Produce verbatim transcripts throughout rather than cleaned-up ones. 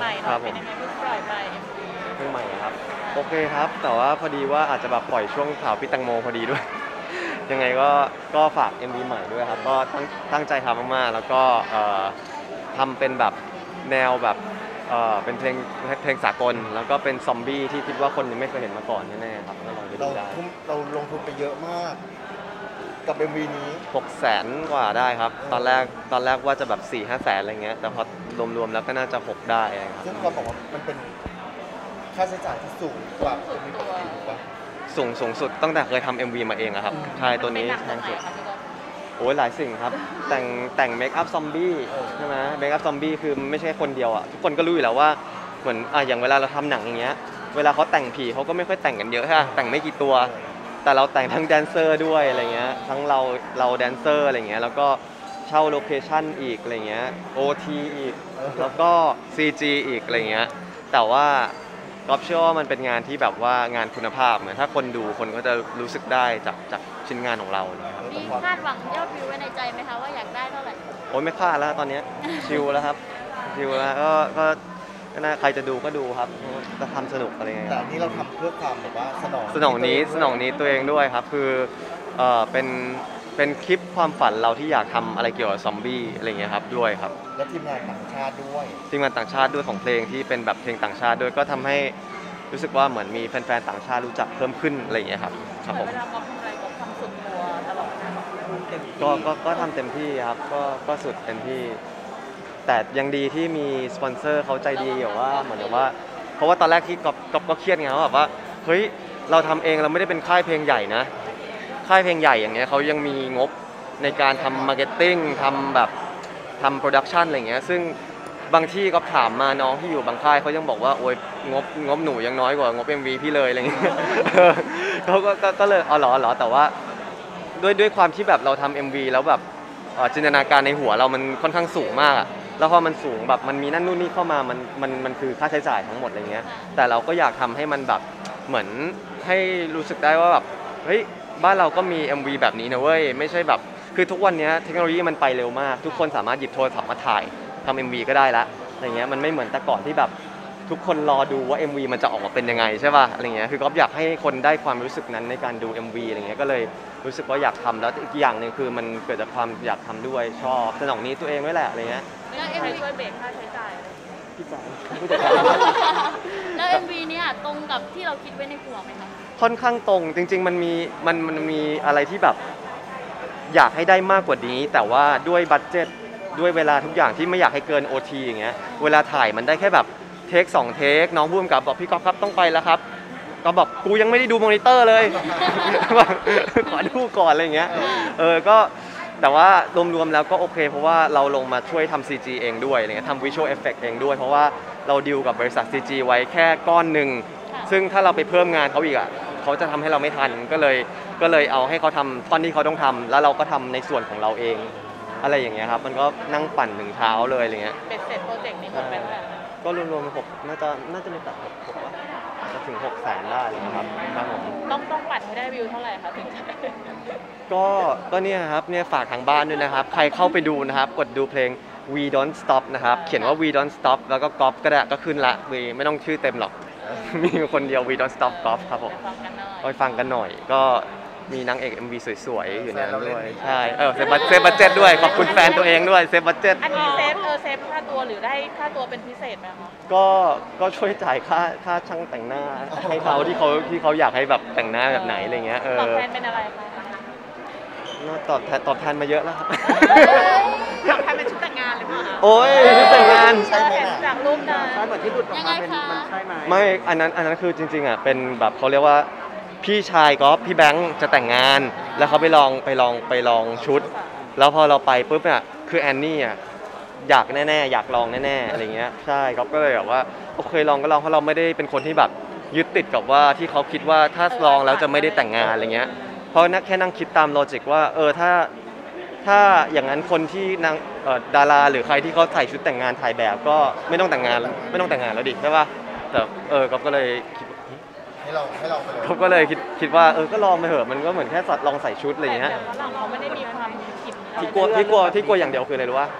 ใหม่ๆหน่อยเป็นยังไงเพิ่งปล่อยไปเพลงใหม่ครับโอเคครับแต่ว่าพอดีว่าอาจจะแบบปล่อยช่วงข่าวพี่แตงโมพอดีด้วย ยังไงก็ก็ฝาก เอ็ม วี ใหม่ด้วยครับก็ตั้งตั้งใจทำมากๆแล้วก็เอ่อทำเป็นแบบแนวแบบเอ่อเป็นเพลงเพลงสากลแล้วก็เป็นซอมบี้ที่คิดว่าคนยังไม่เคยเห็นมาก่อนแน่ๆครับก็ลองไปดูเราได้ทุ่มเราลงทุนไปเยอะมาก กับ เอ็ม วี นี้หกแสนกว่าได้ครับตอนแรกตอนแรกว่าจะแบบสี่ห้าแสนอะไรเงี้ยแต่พอรวมๆแล้วก็น่าจะหกได้ครับซึ่งเราบอกว่ามันเป็นค่าใช้จ่ายที่สูงกว่า เอ็ม วี ปกติถูกปะสูงสูงสุดตั้งแต่เคยทำ เอ็ม วี มาเองอะครับใช่ตัวนี้แพงสุดโอ้ยหลายสิ่งครับแต่งแต่งเมคอัพซอมบี้ใช่ไหมเมคอัพซอมบี้คือไม่ใช่คนเดียวอะทุกคนก็รู้อยู่แล้วว่าเหมือนอ่ะอย่างเวลาเราทำหนังอย่างเงี้ยเวลาเขาแต่งผีเขาก็ไม่ค่อยแต่งกันเยอะใช่ไหมแต่งไม่กี่ตัว แต่เราแต่งทั้งแดนเซอร์ด้วยอะไรเงี้ยทั้งเราเราแดนเซอร์อะไรเงี้ยแล้วก็เช่าโลเคชั่นอีกอะไรเงี้ย โอ ที อีกแล้วก็ ซี จี อีกอะไรเงี้ยแต่ว่าก๊อฟเชื่อว่ามันเป็นงานที่แบบว่างานคุณภาพเหมือนถ้าคนดูคนก็จะรู้สึกได้จากจากชิ้นงานของเราเนี่ยครับมีคาดหวังยอดวิวไว้ในใจไหมคะว่าอยากได้เท่าไหร่โอ้ยไม่คาดแล้วตอนเนี้ยชิลแล้วครับชิลแล้วก็ก็ก็น่าใครจะดูก็ดูครับจะทำสนุกอะไรเงี้ยแต่อันนี้เราทำเพื่อความแบบว่าสนองสนองนี้สนองนี้ตัวเองด้วยครับคือเออเป็นเป็นคลิปความฝันเราที่อยากทำอะไรเกี่ยวกับซอมบี้อะไรเงี้ยครับด้วยครับและทีมงานต่างชาติด้วยทีมงานต่างชาติด้วยของเพลงที่เป็นแบบเพลงต่างชาติด้วยก็ทำให้รู้สึกว่าเหมือนมีแฟนๆต่างชาติรู้จักเพิ่มขึ้นอะไรอย่างเงี้ยครับครับผมเวลาก๊อฟทำอะไรก๊อฟทำสุดตัวตลอดนะก็ก็ก็ทำเต็มที่ครับก็ก็สุดเต็มที่ แต่ยังดีที่มีสปอนเซอร์เขาใจดีอยู่ว่าเหมือนกับว่าเพราะว่าตอนแรกที่ก๊อฟก๊อฟก็เครียดไงว่าแบบว่าเฮ้ยเราทำเองเราไม่ได้เป็นค่ายเพลงใหญ่นะค่ายเพลงใหญ่อย่างเงี้ยเขายังมีงบในการทำมาร์เก็ตติ้งทำแบบทำโปรดักชันอะไรเงี้ยซึ่งบางที่ก็ถามมาน้องที่อยู่บางค่ายเขายังบอกว่าโอ้ยงบงบหนูยังน้อยกว่างบ เอ็ม วี พี่เลยอะไรเงี้ย เขาก็ก็ก็เลยอ๋อเหรอเหรอแต่ว่าด้วยด้วยความที่แบบเราทำ เอ็ม วี แล้วแบบเอ่อจินตนาการในหัวเรามันค่อนข้างสูงมากอะแล้วพอมันสูงแบบมันมีนั่นนู่นนี่เข้ามามันมันมันคือค่าใช้จ่ายทั้งหมดอะไรเงี้ยแต่เราก็อยากทำให้มันแบบเหมือนให้รู้สึกได้ว่าแบบเฮ้ยบ้านเราก็มี เอ็ม วี แบบนี้นะเว้ยไม่ใช่แบบคือทุกวันนี้เทคโนโลยีมันไปเร็วมากทุกคนสามารถหยิบโทรศัพท์มาถ่ายทำ เอ็ม วี ก็ได้ละอะไรเงี้ยมันไม่เหมือนแต่ก่อนที่แบบทุกคนรอดูว่า เอ็ม วี มันจะออกมาเป็นยังไงใช่ป่ะอะไรเงี้ยคือก็อยากให้คนได้ความรู้สึกนั้นในการดู เอ็ม วี อะไรเงี้ยก็เลยรู้สึกว่าอยากทำแล้วอีกอย่างหนึ่งคือมันเกิดจากความอยากทำด้วยชอบสนองนี้ตัวเองไว้แหละอะไรเงี้ยแล้วเอ็มวีช่วยเบรกค่าใช้จ่ายพี่จ๋าผู้จัดการแล้วเอ็มวีเนี่ยตรงกับที่เราคิดไว้ในหัวไหมคะค่อนข้างตรงจริง ๆ มันมีมันมันมีอะไรที่แบบอยากให้ได้มากกว่านี้ แต่ว่าด้วยบัตเจ็ตด้วยเวลาทุกอย่างที่ไม่อยากให้เกิน โอ ที อย่างเงี้ยเวลาถ่ายมันได้แค่แบบเทคสองเทคน้องผู้กำกับบอกพี่ก๊อฟครับต้องไปแล้วครับก็บอกกูยังไม่ได้ดูมอนิเตอร์เลย ขอดูก่อนอะไรอย่างเงี้ยเออก็แต่ว่ารวมๆแล้วก็โอเคเพราะว่าเราลงมาช่วยทำ ซี จี เองด้วยอะไรเงี้ยทำ Visual Effect เองด้วยเพราะว่าเราดีลกับบริษัท ซี จี ไว้แค่ก้อนหนึ่งซึ่งถ้าเราไปเพิ่มงานเขาอีกอ่ะเขาจะทำให้เราไม่ทันก็เลยก็เลยเอาให้เขาทำท่อนที่เขาต้องทำแล้วเราก็ทำในส่วนของเราเองอะไรอย่างเงี้ยครับมันก็นั่งปั่นถึงเช้าเลยอะไรเงี้ยเป็นเสร็จโปรเจกต์นี้หมดไปเท่าไหร่ก็รวมๆหกน่าจะน่าจะไม่ตัดหกหกว่าจะถึงหกแสนได้เลยนะครับครับผมต้องต้องปัดให้ได้วิวเท่าไหร่คะถึงจะก็ก็เนี่ยครับเนี่ยฝากทางบ้านด้วยนะครับใครเข้าไปดูนะครับกดดูเพลง We Don't Stop นะครับเขียนว่า We Don't Stop แล้วก็ก๊อฟก็ได้ก็ขึ้นละวีไม่ต้องชื่อเต็มหรอก มีคนเดียว We Don't Stop ก๊อฟครับผมฟังกันหน่อยไปฟังกันหน่อยก็มีนางเอก เอ็ม วี สวยๆอยู่ในนั้นด้วยใช่เออเซฟบัตเซฟบัตเจ็ตด้วยขอบคุณแฟนตัวเองด้วยเซฟบัตเจ็ตอันนี้เซฟเออเซฟค่าตัวหรือได้ค่าตัวเป็นพิเศษไหมคะก็ก็ช่วยจ่ายค่าค่าช่างแต่งหน้าให้เขาที่เขาที่เขาอยากให้แบบแต่งหน้าแบบไหนอะไรเงี้ยเออตอบแทนเป็นอะไรคะตอบแทนตอบแทนมาเยอะแล้วครับตอบแทนเป็นชุดแต่งงานเลยป่ะคะโอ้ยชุดแต่งงานใช่ไหมเห็นน่ะจากรูปนั้นใช่เหมือนที่หลุดออกยังไงมาเป็นคะมันใช่ไหมไม่อันนั้นอันนั้นคือจริงๆอ่ะเป็นแบบเขาเรียกว่าพี่ชายก็พี่แบงค์จะแต่งงานแล้วเขาไปลองไปลองไปลองชุด แล้วพอเราไปปุ๊บเนี่ยคือแอนนี่อ่ะอยากแน่ๆอยากลองแน่ๆอะไรเงี้ยใช่เขาก็เลยแบบว่าโอเคลองก็ลองเพราะเราไม่ได้เป็นคนที่แบบยึดติดกับว่าที่เขาคิดว่าถ้าลองแล้วจะไม่ได้แต่งงานอะไรเงี้ยเพราะนักแค่นั่งคิดตามโลจิกว่าเออถ้าถ้าอย่างนั้นคนที่นางเอ่อดาราหรือใครที่เขาใส่ชุดแต่งงานถ่ายแบบก็ไม่ต้องแต่งงานไม่ต้องแต่งงานแล้วดิใช่ป่ะแต่เออก็เลยคิดให้เราให้เราไปเลยเขาก็เลยคิดคิดว่าเออก็ลองไปเถอะมันก็เหมือนแค่ลองใส่ชุดอะไรอย่างเงี้ยแต่ฝรั่งเขาไม่ได้มีความคิดที่กลัวที่กลัวที่กลัวอย่างเดียวคืออะไรรู้ป่ะ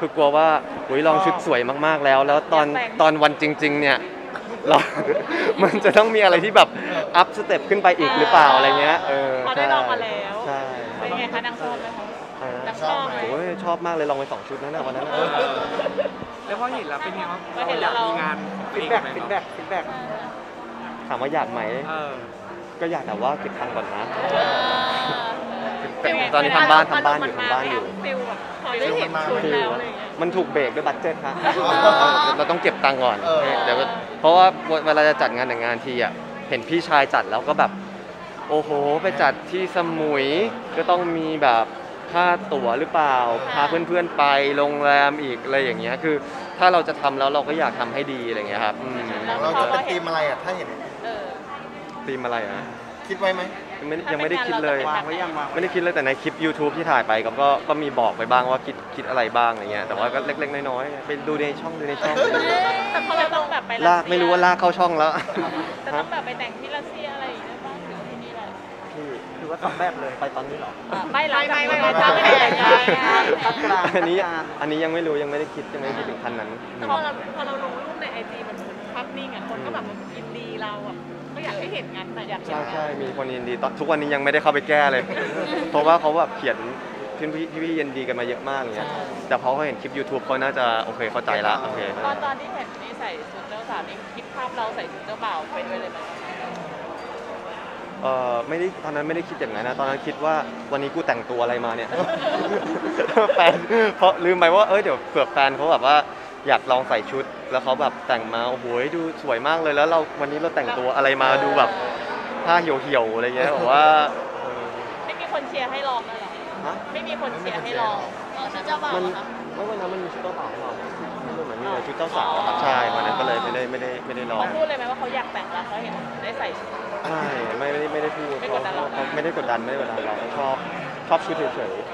คือกลัวว่าอุ้ยลองชุดสวยมากๆแล้ว แล้วตอนตอนวันจริง ๆ เนี่ยเรา มันจะต้องมีอะไรที่แบบอัพสเต็ปขึ้นไปอีกหรือเปล่าอะไรเงี้ยเออพอได้ลองมาแล้วใช่เป็นไงคะนางชอบไหมคะใช่นางชอบไหมโอ้ยชอบมากเลยลองไปสองชุดนั้นนะวันนั้นนะแล้วพอเห็นแล้วเป็นไงบ้างพอเห็นแล้วเรามีงานฟีดแบ็กฟีดแบ็กฟีดแบ็กถามว่าอยากไหมเออก็อยากแต่ว่าเก็บตังค์ก่อนนะเออแต่ตอนนี้ทำบ้านทำบ้านอยู่ทำบ้านอยู่ฟิลแบบพอได้เห็นชุดแล้วอะไรอย่างเงี้ยมันถูกเบรกด้วยบัตเจ็ตฮะอ๋อเราต้องเก็บตังค์ก่อนเออเดี๋ยวเพราะว่าเวลาจะจัดงานแต่งงานทีอ่ะเห็นพี่ชายจัดแล้วก็แบบ โอ้โห ไปจัดที่สมุยก็ต้องมีแบบค่าตั๋วหรือเปล่าพาเพื่อนๆไปโรงแรมอีกอะไรอย่างเงี้ยคือ ถ้าเราจะทำแล้วเราก็อยากทำให้ดีอะไรอย่างเงี้ยครับอืมเราจะเป็นทีมอะไรอ่ะถ้าเห็นเออธีมอะไรอ่ะคิดไว้ไหมยังไม่ยังไม่ได้คิดเลยวางไว้ยังวางไม่ได้คิดเลยแต่ในคลิป YouTube ที่ถ่ายไปก็ก็ก็มีบอกไปบ้างว่าคิดคิดอะไรบ้างอะไรเงี้ยแต่ว่าก็เล็กๆน้อยๆไปดูในช่องดูในช่องแต่พอเราต้องแบบไปลากไม่รู้ว่าลากเข้าช่องแล้วจะต้องแบบไปแต่งที่รัสเซียอะไรอย่างเงี้ยบ้างหรือที่นี่แหละพี่คือว่าทำแบบเลยไปตอนนี้เหรอไม่ไม่ไม่ไม่ไม่ไม่ไม่ไม่ไม่อันนี้อันนี้ยังไม่รู้ยังไม่ได้คิดยังไม่ได้คิดถึงขั้นนั้นพอเราพอเราลงรูปในไอจีมันภาพนิ่งอ่ะคนก็แบบยินดีเราอ่ะก็อยากให้เห็นงานแต่อยากเห็ใช่นใช่มีคนยินดีตอนทุกวันนี้ยังไม่ได้เข้าไปแก้เลย เพราะว่าเขาแบบเขียนพี่พี่พี่ยินดีกันมาเยอะมากอย่างเงี้ยแต่พอเขาเห็นคลิป YouTube เขาน่าจะโอเคเข้าใจละโอเคตอนตอนที่เห็นนี่ใส่ชุดเจ้าสาวนี่คิดภาพเราใส่ชุดเจ้าบ่าวไปด้วยเลยไหมเออไม่ได้ตอนนั้นไม่ได้คิดอย่างนั้นนะตอนนั้นคิดว่าวันนี้กูแต่งตัวอะไรมาเนี่ย แฟนเพราะลืมไปว่าเออเดี๋ยวเผื่อแฟนเขาแบบว่าอยากลองใส่ชุดแล้วเขาแบบแต่งมาโอ้โหดูสวยมากเลยแล้วเราวันนี้เราแต่งตัวอะไรมาดูแบบผ้าเหี่ยวๆอะไรเงี้ยบอกว่าเออไม่มีคนเชียร์ให้ลองเลยเหรอฮะไม่มีคนเชียร์ให้ลองเราชุดเจ้าบ่าวมันเหรอคะไม่วันนั้นมันมีชุดเจ้าสาวหรอมันเหมือนมีชุดเจ้าสาวอะครับใช่วันนั้นก็เลยไม่ได้ไม่ได้ไม่ได้ลองเขาพูดเลยไหมว่าเขาอยากแต่งแล้วเขาเห็นได้ใส่ชุดไม่ไม่ไม่ได้ไม่ได้พูดไม่เพกดดันหรอราะเขาไม่ได้กดดันไม่ได้กดดันเราชอบชอบชุดเฉย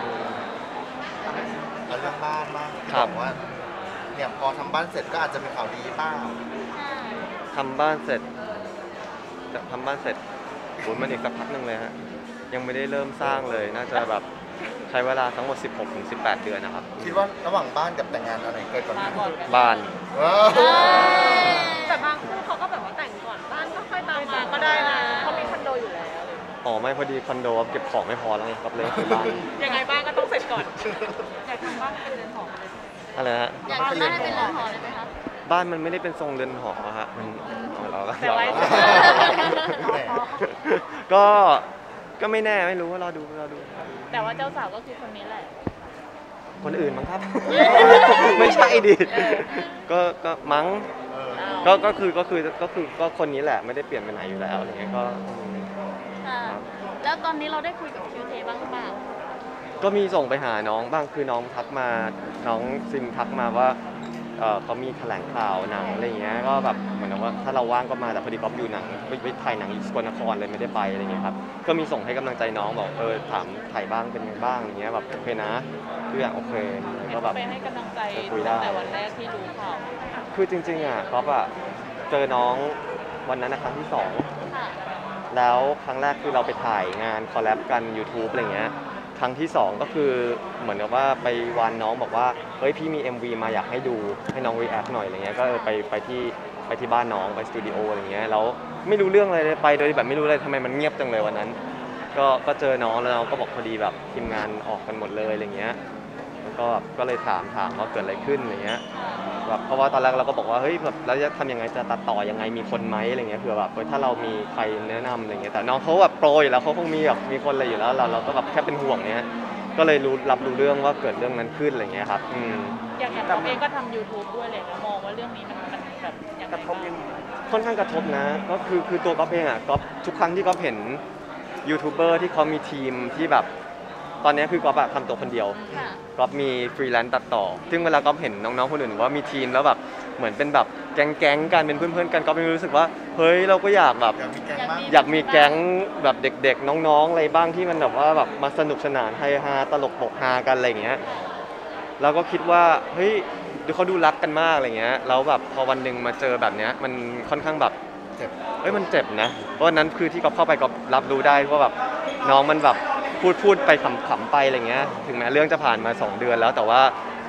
เอาเรื่องบ้านมากครับอกว่าเนี่ยพอทำบ้านเสร็จก็อาจจะมีข่าวดีเปล่าๆทำบ้านเสร็จจะทำบ้านเสร็จโหมันอีกสักพักหนึ่งเลยฮะยังไม่ได้เริ่มสร้างเลยน่าจะแบบใช้เวลาทั้งหมด สิบหกถึงสิบแปด เดือนนะครับคิดว่าระหว่างบ้านกับแต่งงานอะไรเกิดก่อนมากันก่อนกันบ้านเออแต่บางคู่เขาก็แบบว่าแต่งก่อนบ้านก็ค่อยตามมาก็ได้นะเขามีคอนโดอยู่แล้วอ๋อไม่พอดีคอนโดเก็บของไม่พอแล้วไงครับเลยคือบ้านยังไงบ้านก็ต้องเสร็จก่อนอยากทำบ้านเป็นเรือนหอเลยอะไรฮะอยากทำบ้านให้เป็นเรือนหอเลยไหมคะบ้านมันไม่ได้เป็นทรงเรือนหอฮะมันเอาเราก็แต่ไว้ก็ก็ไม่แน่ไม่รู้ว่ารอดูรอดูแต่ว่าเจ้าสาวก็คือคนนี้แหละคนอื่นมั้งครับ ไม่ใช่ดิเออก็ก็มั้งเออก็ก็คือก็คือก็คือก็คนนี้แหละไม่ได้เปลี่ยนไปไหนอยู่แล้วอะไรเงี้ยก็อืมค่ะแล้วตอนนี้เราได้คุยกับคิวเทบ้างหรือเปล่าก็มีส่งไปหาน้องบ้างคือน้องทักมาน้องซิมทักมาว่าเออเขามีแถลงข่าวหนังอะไรเงี้ยก็แบบเหมือนกับว่าถ้าเราว่างก็มาแต่พอดีก๊อฟอยู่หนังไปไปถ่ายหนังอยู่สกลนครเลยไม่ได้ไปอะไรเงี้ยครับก็มีส่งให้กำลังใจน้องบอกเออถามถ่ายบ้างเป็นไงบ้างอะไรเงี้ยแบบโอเคนะทุกอย่างโอเคเห็นก็แบว่าบไปให้กำลังใจคุยได้ตั้งแต่วันแรกที่รู้ข่าวคือจริงๆอ่ะก๊อฟอ่ะเจอน้องวันนั้นนะครั้งที่สองค่ะแล้วครั้งแรกคือเราไปถ่ายงานคอลแลบกัน YouTube อะไรเงี้ยครั้งที่สองก็คือเหมือนกับว่าไปวานน้องบอกว่าเฮ้ยพี่มี เอ็ม วี มาอยากให้ดูให้น้อง react หน่อยอะไรเงี้ยก็เออไปไปที่ไปที่บ้านน้องไปสตูดิโออะไรเงี้ยแล้วไม่รู้เรื่องอะไรเลยไปโดยแบบไม่รู้เลยทำไมมันเงียบจังเลยวันนั้น ก็ก็เจอน้องแล้วน้องก็บอกพอดีแบบทีมงานออกกันหมดเลยอะไรเงี้ยแล้วก็ก็เลยถามถามว่าเกิดอะไรขึ้นอะไรเงี้ยแบบเพราะว่าตอนแรกเราก็บอกว่าเฮ้ยแบบเราจะทำยังไงจะตัดต่อยังไงมีคนไหมอะไรเงี้ยเผื่อแบบเออถ้าเรามีใครแนะนำอะไรเงี้ยแต่น้องเขาแบบโปรอยู่แล้วเขาคงมีแบบมีคนอะไรอยู่แล้วเราเราก็แบบแค่เป็นห่วงเนี้ยก็เลยรู้รับรู้เรื่องว่าเกิดเรื่องนั้นขึ้นอะไรเงี้ยครับอืมอย่างอย่างเราเองก็ทำ YouTube ด้วยเลยนะมองว่าเรื่องนี้มันมันแบบยังไงกระทบยังไงค่อนข้างกระทบนะก็คือคือตัวก๊อฟเองอ่ะก๊อฟทุกครั้งที่ก๊อฟเห็นยูทูบเบอร์ที่เขามีทีมที่แบบตอนนี้คือก๊อฟอะทำตัวคนเดียวค่ะก๊อฟมีฟรีแลนซ์ตัดต่อ ซึ่งเวลาก๊อฟเห็นน้องๆคนอื่นว่ามีทีมแล้วแบบเหมือนเป็นแบบแก๊งๆกันเป็นเพื่อนๆกันก๊อฟมีรู้สึกว่าเฮ้ยเราก็อยากแบบอยากมีแกงบ้างอยากมีแก๊งแบบเด็กๆน้องๆอะไรบ้างที่มันแบบว่าแบบมาสนุกสนานไฮฮาตลกปกฮากันอะไรอย่างเงี้ยเราก็คิดว่าเฮ้ยดูเขาดูรักกันมากอะไรเงี้ยแล้วแบบพอวันหนึ่งมาเจอแบบเนี้ยมันค่อนข้างแบบเจ็บเอ้ยมันเจ็บนะเพราะฉะนั้นคือที่ก๊อฟเข้าไปก๊อฟรับรู้ได้ว่าแบบน้องมันแบบพูดพูดไปขำๆไปอะไรเงี้ยถึงแม้เรื่องจะผ่านมาสองเดือนแล้วแต่ว่า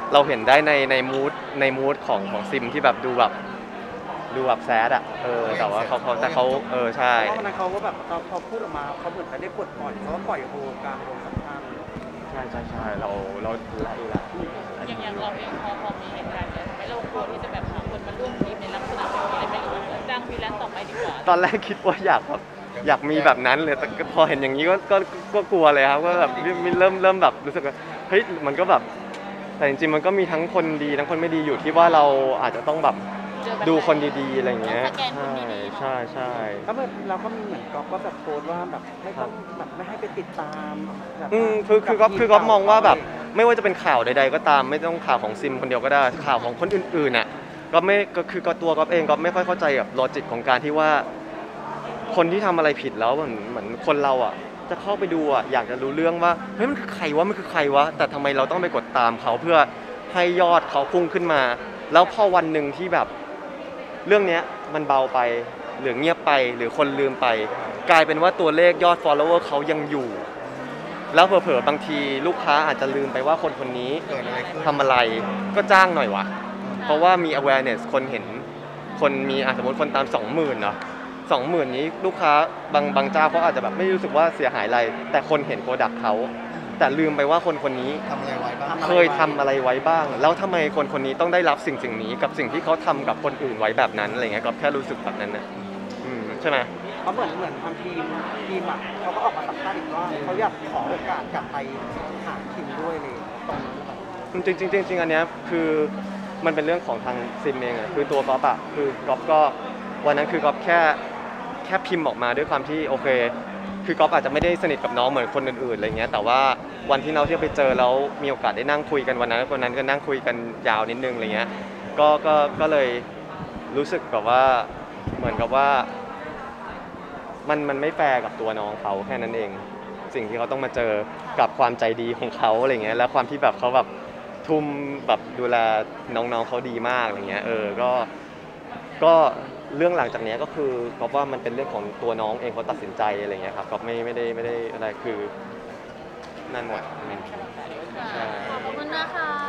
เราเห็นได้ในในมูดในมูดของของซิมที่แบบดูแบบดูแบบแซดอะเออแต่ว่าเขาเขาแต่เขาเออใช่เพราะวันนั้นเขาก็แบบตอนพอพูดออกมาเขาเหมือนจะได้ปลดปล่อยเขาก็ปล่อยโฮกลางวงสัมภาษณ์เลยใช่ใช่ใช่เราเราไล่ละอย่างอย่างเราเองพอพอมีเหตุการณ์เนี้ยทำให้เรากลัวที่จะแบบหาคนมาร่วมทีมในลักษณะแบบนี้ไม่รู้จ้างฟรีแลนซ์ต่อไปดีกว่าตอนแรกคิดว่าอยากแบบอยากมีแบบนั้นเลยแต่พอเห็นอย่างนี้ก็ก็ก็กลัวเลยครับก็แบบมีเริ่มเริ่มแบบรู้สึกว่าเฮ้ยมันก็แบบแต่จริงๆมันก็มีทั้งคนดีทั้งคนไม่ดีอยู่ที่ว่าเราอาจจะต้องแบบเจอแบบดูคนดีๆอะไรอย่างเงี้ยต้องสแกนคนดีๆเนอะใช่ใช่ก็แบบเราก็มีเหมือนก๊อฟก็แบบโพสต์ว่าแบบไม่ต้องแบบไม่ให้ไปติดตามแบบอืมคือคือก็คือก็มองว่าแบบไม่ว่าจะเป็นข่าวใดๆก็ตามไม่ต้องข่าวของซิมคนเดียวก็ได้ข่าวของคนอื่นๆน่ะก็ไม่ก็คือก็ตัวก็เองก็ไม่ค่อยเข้าใจกับโลจิกของการที่ว่า คนที่ทำอะไรผิดแล้วเหมือนเหมือนคนเราอ่ะจะเข้าไปดูอ่ะอยากจะรู้เรื่องว่าเฮ้ยมันคือใครวะมันคือใครวะแต่ทำไมเราต้องไปกดตามเขาเพื่อให้ยอดเขาพุ่งขึ้นมา แล้วพอวันหนึ่งที่แบบเรื่องเนี้ยมันเบาไปหรือเงียบไปหรือคนลืมไป กลายเป็นว่าตัวเลขยอด follower เขายังอยู่ แล้วเผลอๆบางทีลูกค้าอาจจะลืมไปว่าคนคนนี้เกิดอะไรขึ้นทำอะไรก็จ้างหน่อยวะเพราะว่ามี awareness คนเห็นคนมีอ่ะสมมติคนตามสองหมื่นเนาะสองหมื่นนี้ลูกค้าบางบางเจ้าเขาอาจจะแบบไม่รู้สึกว่าเสียหายอะไร แต่คนเห็นโปรดักต์เขาแต่ลืมไปว่าคนคนนี้ทำอะไรไว้บ้างเคยทำอะไรไว้บ้าง แล้วทำไมคนคนนี้ต้องได้รับสิ่งสิ่งนี้กับสิ่งที่เขาทำกับคนอื่นไว้แบบนั้นอะไรเงี้ยก็แค่รู้สึกแบบนั้นนะอืมใช่ไหมเขาเหมือนเหมือนทางทีมทีมอ่ะเขาก็ออกมาสัมภาษณ์อีกว่าเขาอยากขอโอกาสกลับไปหาคิมด้วยเลยตรงนั้นนะครับจริงๆจริงๆอันเนี้ยคือมันเป็นเรื่องของทางซิมเองอะคือตัวก๊อฟอะคือก๊อฟก็วันนั้นคือก๊อฟแค่แค่พิมพ์ออกมาด้วยความที่โอเค คือก๊อฟอาจจะไม่ได้สนิทกับน้องเหมือนคนอื่นๆอะไรเงี้ยแต่ว่าวันที่เราที่ไปเจอแล้วมีโอกาสได้นั่งคุยกันวันนั้นวันนั้นก็นั่งคุยกันยาวนิดนึงอะไรเงี้ยก็ก็ก็เลยรู้สึกแบบว่าเหมือนกับว่ามันมันไม่แฟร์กับตัวน้องเขาแค่นั้นเอง สิ่งที่เขาต้องมาเจอกับความใจดีของเขาอะไรเงี้ยแล้วความที่แบบเขาแบบทุ่มแบบดูแลน้องๆเขาดีมากอะไรเงี้ยเออก็ก็เรื่องหลังจากเนี้ยก็คือก็ว่ามันเป็นเรื่องของตัวน้องเองเขาตัดสินใจอะไรเงี้ยครับก็ไม่ไม่ได้ไม่ได้อะไรคือนั่นหมดอืมขอบคุณนะคะ